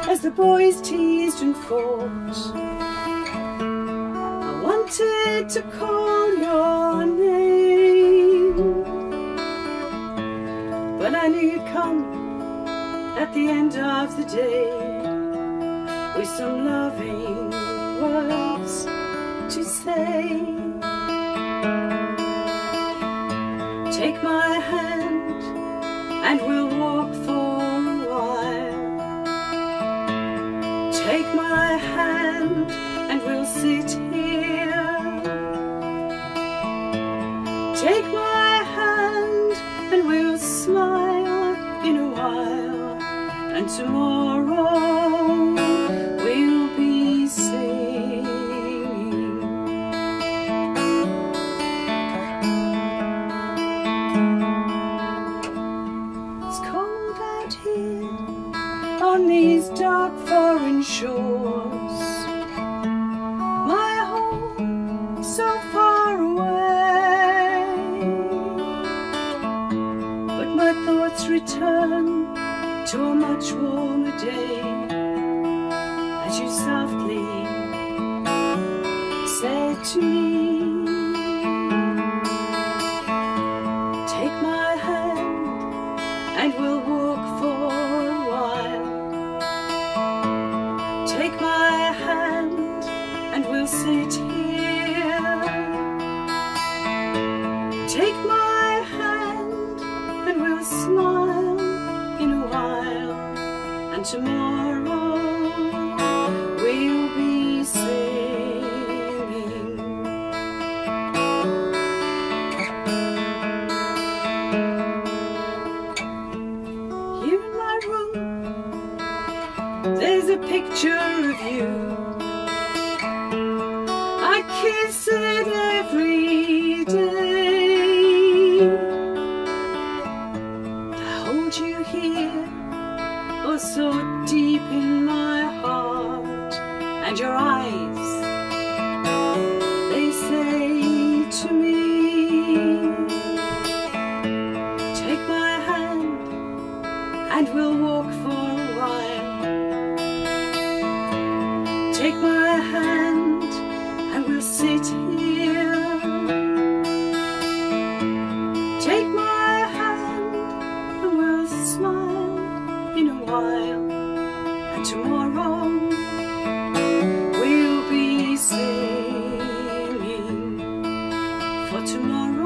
as the boys teased and fought. I wanted to call your name, but I knew you'd come at the end of the day with some loving words to say. Take my hand and we'll walk for a while. Take my hand and we'll sit here. Take my hand and we'll smile in a while, and tomorrow we'll be singing. It's cold out here on these dark foreign shores, my home so far away, but my thoughts return to a much warmer day, as you softly said to me, take my hand and we'll walk for a while. Take my hand and we'll sit here. Take my hand and we'll smile in a while, and tomorrow we'll be singing. Here in my room there's a picture of you. I kiss it every day. I hold you here, oh so deep in my heart, and your eyes, they say to me, take my hand and we'll walk for a while. Take my hand and we'll sit here. Take my hand and we'll smile in a while, and tomorrow we'll be singing, for tomorrow